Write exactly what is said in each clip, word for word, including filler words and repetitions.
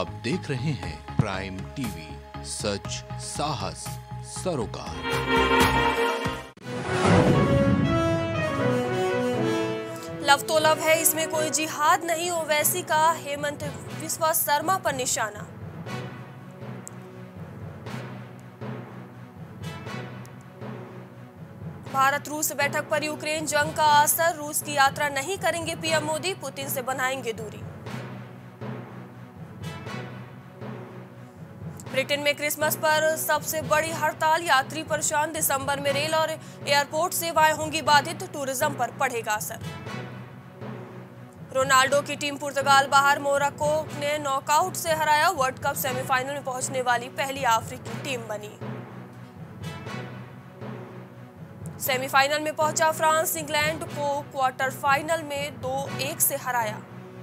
आप देख रहे हैं प्राइम टीवी, सच साहस सरोकार। लव तो लव है, इसमें कोई जिहाद नहीं, ओवैसी का हेमंत बिस्वा शर्मा पर निशाना। भारत रूस बैठक पर यूक्रेन जंग का असर, रूस की यात्रा नहीं करेंगे पीएम मोदी, पुतिन से बनाएंगे दूरी। ब्रिटेन में क्रिसमस पर सबसे बड़ी हड़ताल, यात्री परेशान, दिसंबर में रेल और एयरपोर्ट सेवाएं होंगी बाधित, टूरिज्म पर पड़ेगा असर। रोनाल्डो की टीम पुर्तगाल बाहर, मोरक्को ने नॉकआउट से हराया, वर्ल्ड कप सेमीफाइनल में पहुंचने वाली पहली अफ्रीकी टीम बनी। सेमीफाइनल में पहुंचा फ्रांस, इंग्लैंड को क्वार्टर फाइनल में दो एक से हराया।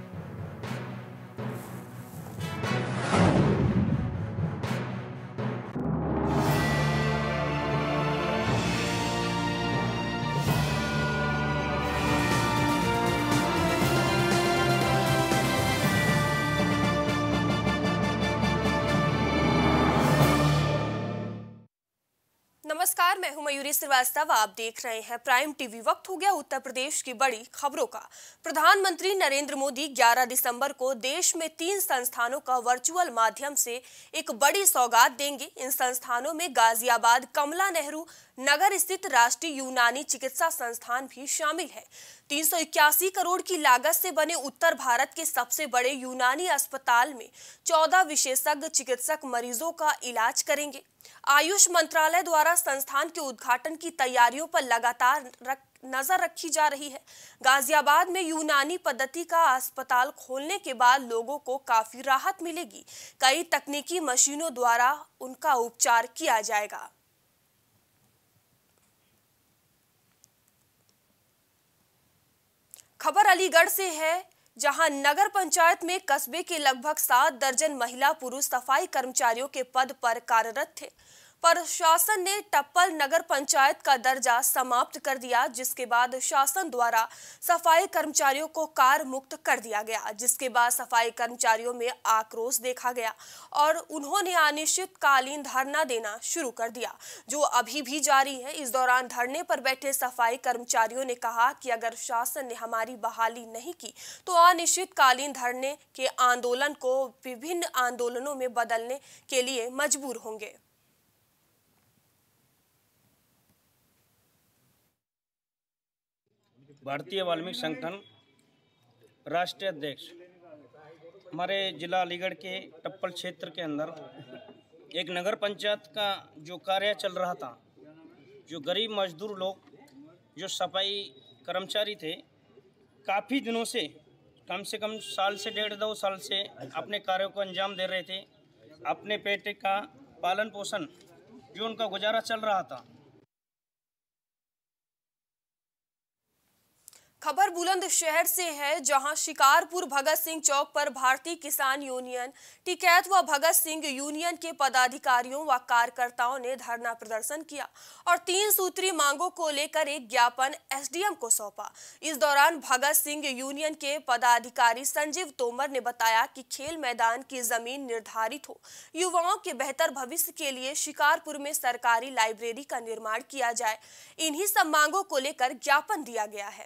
नमस्कार, मैं हूं मयूरी श्रीवास्तव। आप देख रहे हैं प्राइम टीवी। वक्त हो गया उत्तर प्रदेश की बड़ी खबरों का। प्रधानमंत्री नरेंद्र मोदी ग्यारह दिसंबर को देश में तीन संस्थानों का वर्चुअल माध्यम से एक बड़ी सौगात देंगे। इन संस्थानों में गाजियाबाद कमला नेहरू नगर स्थित राष्ट्रीय यूनानी चिकित्सा संस्थान भी शामिल है। तीन सौ इक्यासी करोड़ की लागत से बने उत्तर भारत के सबसे बड़े यूनानी अस्पताल में चौदह विशेषज्ञ चिकित्सक मरीजों का इलाज करेंगे। आयुष मंत्रालय द्वारा संस्थान के उद्घाटन की तैयारियों पर लगातार रख, नजर रखी जा रही है। गाजियाबाद में यूनानी पद्धति का अस्पताल खोलने के बाद लोगों को काफी राहत मिलेगी। कई तकनीकी मशीनों द्वारा उनका उपचार किया जाएगा। खबर अलीगढ़ से है, जहां नगर पंचायत में कस्बे के लगभग सात दर्जन महिला पुरुष सफाई कर्मचारियों के पद पर कार्यरत थे। प्रशासन ने टप्पल नगर पंचायत का दर्जा समाप्त कर दिया, जिसके बाद शासन द्वारा सफाई कर्मचारियों को कार्य मुक्त कर दिया गया, जिसके बाद सफाई कर्मचारियों में आक्रोश देखा गया और उन्होंने अनिश्चितकालीन धरना देना शुरू कर दिया, जो अभी भी जारी है। इस दौरान धरने पर बैठे सफाई कर्मचारियों ने कहा कि अगर शासन ने हमारी बहाली नहीं की तो अनिश्चितकालीन धरने के आंदोलन को विभिन्न आंदोलनों में बदलने के लिए मजबूर होंगे। भारतीय वाल्मीकि संगठन राष्ट्रीय अध्यक्ष हमारे जिला अलीगढ़ के टप्पल क्षेत्र के अंदर एक नगर पंचायत का जो कार्य चल रहा था, जो गरीब मजदूर लोग जो सफाई कर्मचारी थे, काफ़ी दिनों से कम से कम साल से डेढ़ दो साल से अपने कार्यों को अंजाम दे रहे थे। अपने पेट का पालन पोषण जो उनका गुजारा चल रहा था। खबर बुलंदशहर से है, जहां शिकारपुर भगत सिंह चौक पर भारतीय किसान यूनियन टिकैत व भगत सिंह यूनियन के पदाधिकारियों व कार्यकर्ताओं ने धरना प्रदर्शन किया और तीन सूत्री मांगों को लेकर एक ज्ञापन एसडीएम को सौंपा। इस दौरान भगत सिंह यूनियन के पदाधिकारी संजीव तोमर ने बताया कि खेल मैदान की जमीन निर्धारित हो, युवाओं के बेहतर भविष्य के लिए शिकारपुर में सरकारी लाइब्रेरी का निर्माण किया जाए। इन्हीं सब मांगों को लेकर ज्ञापन दिया गया है।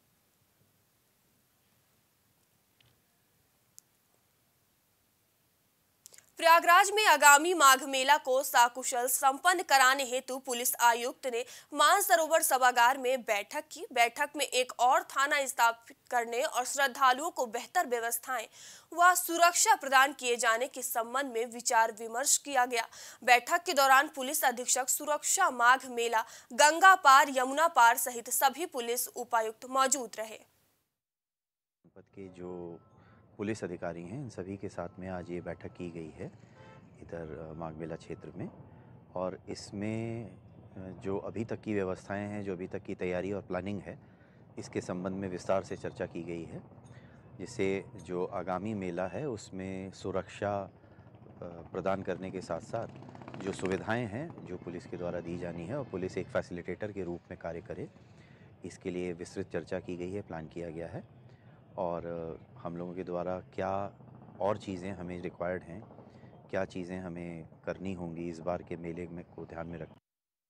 प्रयागराज में आगामी माघ मेला को सकुशल संपन्न कराने हेतु पुलिस आयुक्त ने मानसरोवर सभागार में बैठक की। बैठक में एक और थाना स्थापित करने और श्रद्धालुओं को बेहतर व्यवस्थाएं व सुरक्षा प्रदान किए जाने के संबंध में विचार विमर्श किया गया। बैठक के दौरान पुलिस अधीक्षक सुरक्षा, माघ मेला, गंगा पार, यमुना पार सहित सभी पुलिस उपायुक्त मौजूद रहे। के जो पुलिस अधिकारी हैं, इन सभी के साथ में आज ये बैठक की गई है इधर माघ मेला क्षेत्र में, और इसमें जो अभी तक की व्यवस्थाएं हैं, जो अभी तक की तैयारी और प्लानिंग है, इसके संबंध में विस्तार से चर्चा की गई है, जिससे जो आगामी मेला है उसमें सुरक्षा प्रदान करने के साथ साथ जो सुविधाएं हैं जो पुलिस के द्वारा दी जानी है और पुलिस एक फैसिलिटेटर के रूप में कार्य करे, इसके लिए विस्तृत चर्चा की गई है, प्लान किया गया है। और हम लोगों के द्वारा क्या और चीज़ें हमें रिक्वायर्ड हैं, क्या चीज़ें हमें करनी होंगी इस बार के मेले में को ध्यान में रख।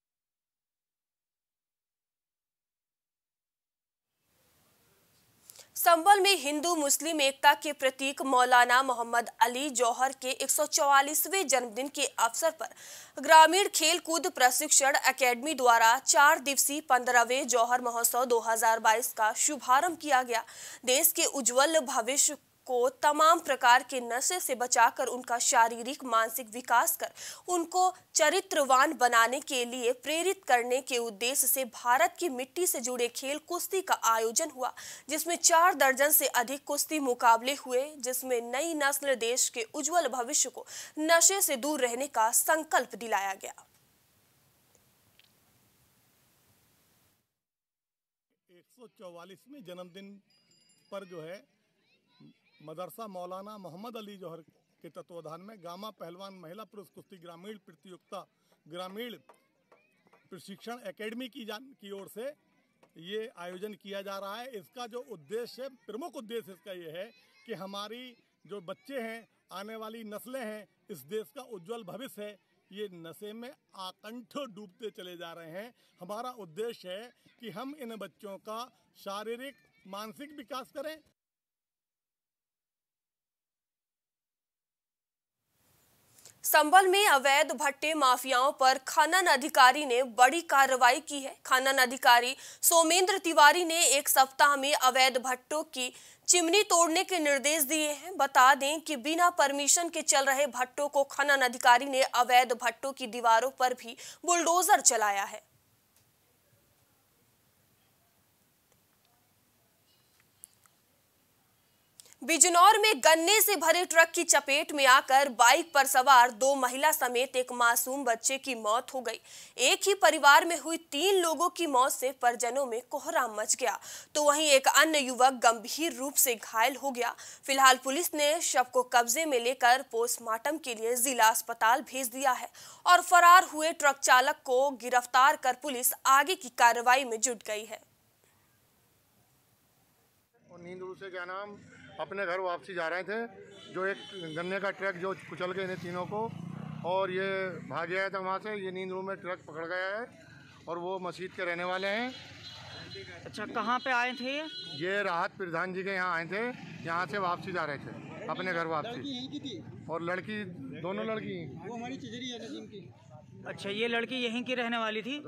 संभल में हिंदू मुस्लिम एकता के प्रतीक मौलाना मोहम्मद अली जौहर के एक सौ चौवालीसवें जन्मदिन के अवसर पर ग्रामीण खेल कूद प्रशिक्षण एकेडमी द्वारा चार दिवसीय पंद्रहवें जौहर महोत्सव दो हज़ार बाईस का शुभारंभ किया गया। देश के उज्जवल भविष्य को तमाम प्रकार के नशे से बचाकर उनका शारीरिक मानसिक विकास कर उनको चरित्रवान बनाने के लिए प्रेरित करने के उद्देश्य से भारत की मिट्टी से जुड़े खेल कुश्ती का आयोजन हुआ, जिसमें चार दर्जन से अधिक कुश्ती मुकाबले हुए, जिसमें नई नस्ल देश के उज्जवल भविष्य को नशे से दूर रहने का संकल्प दिलाया गया। एक सौ चौवालीसवें जन्मदिन पर जो है मदरसा मौलाना मोहम्मद अली जौहर के तत्वाधान में गामा पहलवान महिला पुरुष कुश्ती ग्रामीण प्रतियोगिता ग्रामीण प्रशिक्षण एकेडमी की जान की ओर से ये आयोजन किया जा रहा है। इसका जो उद्देश्य, प्रमुख उद्देश्य इसका ये है कि हमारी जो बच्चे हैं, आने वाली नस्लें हैं, इस देश का उज्जवल भविष्य है, ये नशे में आकंठ डूबते चले जा रहे हैं। हमारा उद्देश्य है कि हम इन बच्चों का शारीरिक मानसिक विकास करें। संभल में अवैध भट्टे माफियाओं पर खनन अधिकारी ने बड़ी कार्रवाई की है। खनन अधिकारी सोमेंद्र तिवारी ने एक सप्ताह में अवैध भट्टों की चिमनी तोड़ने के निर्देश दिए हैं। बता दें कि बिना परमिशन के चल रहे भट्टों को खनन अधिकारी ने अवैध भट्टों की दीवारों पर भी बुलडोजर चलाया है। बिजनौर में गन्ने से भरे ट्रक की चपेट में आकर बाइक पर सवार दो महिला समेत एक मासूम बच्चे की मौत हो गई। एक ही परिवार में हुई तीन लोगों की मौत से परिजनों में कोहराम मच गया, तो वहीं एक अन्य युवक गंभीर रूप से घायल हो गया। फिलहाल पुलिस ने शव को कब्जे में लेकर पोस्टमार्टम के लिए जिला अस्पताल भेज दिया है और फरार हुए ट्रक चालक को गिरफ्तार कर पुलिस आगे की कार्रवाई में जुट गई है। और नींद से क्या नाम अपने घर वापसी जा रहे थे, जो एक गन्ने का ट्रक जो कुचल के इन्हें तीनों को, और ये भाग गया था वहाँ से। ये नींद रूम में ट्रक पकड़ गया है और वो मस्जिद के रहने वाले हैं। अच्छा, कहाँ पे आए थे ये? ये राहत प्रधान जी के यहाँ आए थे, यहाँ से वापसी जा रहे थे अपने घर वापसी। लड़की यहीं की थी और लड़की, दोनों लड़की, वो हमारी चिजरी है नजीम की। अच्छा, ये लड़की यहीं की रहने वाली थी।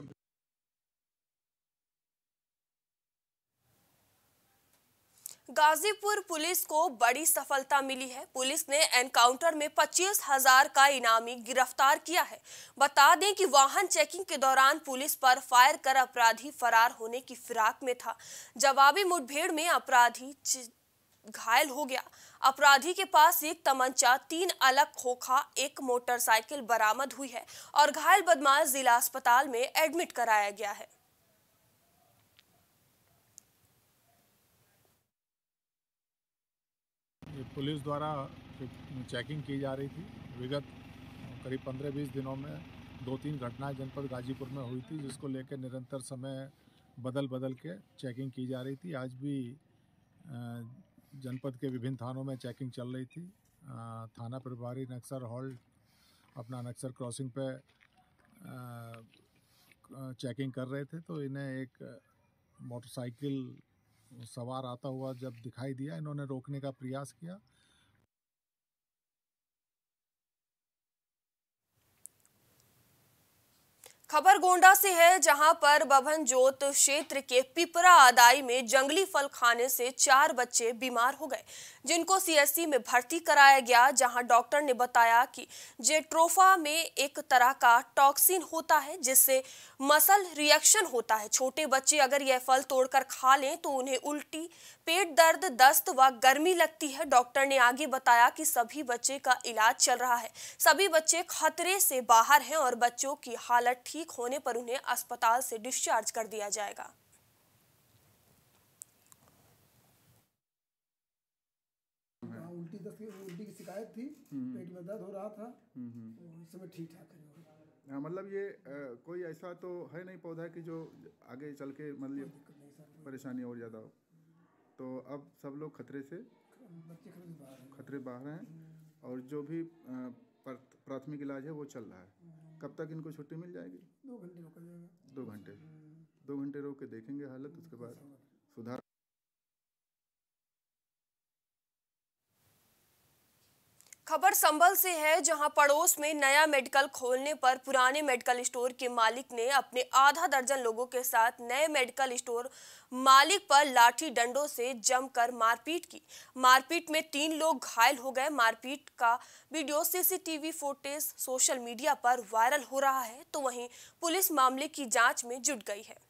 गाजीपुर पुलिस को बड़ी सफलता मिली है। पुलिस ने एनकाउंटर में पच्चीस हजार का इनामी गिरफ्तार किया है। बता दें कि वाहन चेकिंग के दौरान पुलिस पर फायर कर अपराधी फरार होने की फिराक में था। जवाबी मुठभेड़ में अपराधी घायल हो गया। अपराधी के पास एक तमंचा, तीन अलग खोखा, एक मोटरसाइकिल बरामद हुई है और घायल बदमाश जिला अस्पताल में एडमिट कराया गया है। पुलिस द्वारा चेकिंग की जा रही थी। विगत करीब पंद्रह बीस दिनों में दो तीन घटनाएं जनपद गाजीपुर में हुई थी, जिसको लेकर निरंतर समय बदल बदल के चेकिंग की जा रही थी। आज भी जनपद के विभिन्न थानों में चेकिंग चल रही थी। थाना प्रभारी नक्सर हॉल्ट अपना नक्सर क्रॉसिंग पे चेकिंग कर रहे थे, तो इन्हें एक मोटरसाइकिल सवार आता हुआ जब दिखाई दिया, इन्होंने रोकने का प्रयास किया। खबर गोंडा से है, जहां पर बभनजोत क्षेत्र के पिपरा अदाई में जंगली फल खाने से चार बच्चे बीमार हो गए, जिनको सीएससी में भर्ती कराया गया, जहां डॉक्टर ने बताया कि जेट्रोफा में एक तरह का टॉक्सिन होता है जिससे मसल रिएक्शन होता है। छोटे बच्चे अगर यह फल तोड़कर खा लें तो उन्हें उल्टी, पेट दर्द, दस्त व गर्मी लगती है। डॉक्टर ने आगे बताया कि सभी बच्चे का इलाज चल रहा है। सभी बच्चे खतरे से बाहर हैं और बच्चों की हालत ठीक होने पर उन्हें अस्पताल से डिस्चार्ज कर दिया जाएगा। उल्टी दस्त उल्टी की शिकायत थी, पेट में दर्द हो रहा था, इस समय ठीक ठाक है। हाँ, मतलब ये आ, कोई ऐसा तो है नहीं पौधा कि जो आगे चल के मतलब परेशानी और ज़्यादा हो, तो अब सब लोग खतरे से बच्चे खतरे से बाहर हैं। खतरे बाहर हैं और जो भी अ, प्रा- प्राथमिक इलाज है वो चल रहा है। कब तक इनको छुट्टी मिल जाएगी? दो घंटे रोका जाएगा। दो घंटे दो घंटे रोक के देखेंगे हालत, उसके बाद सुधार। खबर संभल से है, जहां पड़ोस में नया मेडिकल खोलने पर पुराने मेडिकल स्टोर के मालिक ने अपने आधा दर्जन लोगों के साथ नए मेडिकल स्टोर मालिक पर लाठी डंडों से जमकर मारपीट की। मारपीट में तीन लोग घायल हो गए। मारपीट का video CCTV footage social media पर वायरल हो रहा है, तो वहीं पुलिस मामले की जांच में जुट गई है।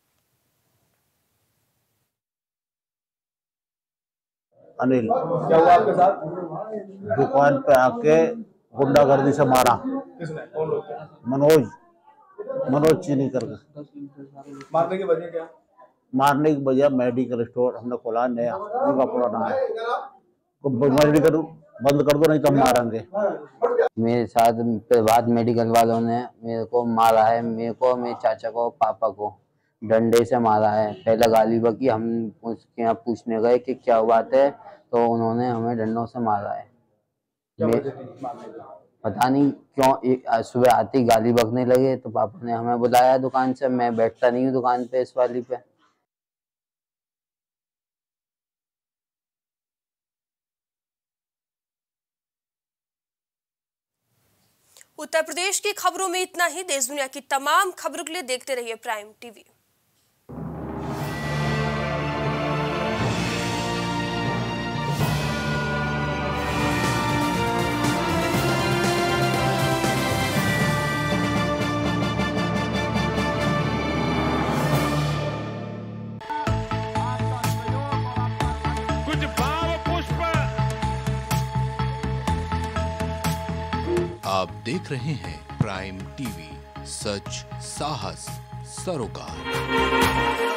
अनिल, क्या हुआ आपके साथ? दुकान पे आके गुंडागर्दी से मारा। किसने? कौन लोग थे? मनोज मनोज चीनी करके। मारने की वजह क्या? मारने की वजह मेडिकल स्टोर हमने खोला नया, उनका पुराना है। तो मेडिकल बंद कर दो नहीं तो हम मारेंगे। मेरे साथ प्रभात मेडिकल वालों ने मेरे को मारा है, मेरे को, मेरे चाचा को, पापा को डंडे से मारा है। पहले गाली बकी, हम उसके यहाँ पूछने गए कि क्या बात है, तो उन्होंने हमें डंडों से मारा है। पता नहीं क्यों, सुबह आते ही गाली बकने लगे तो पापा ने हमें बुलाया दुकान से। मैं बैठता नहीं हूँ दुकान पे इस वाली पे। उत्तर प्रदेश की खबरों में इतना ही। देश दुनिया की तमाम खबरों के लिए देखते रहिए प्राइम टीवी। कुछ भाव पुष्प। आप देख रहे हैं प्राइम टीवी, सच साहस सरोकार।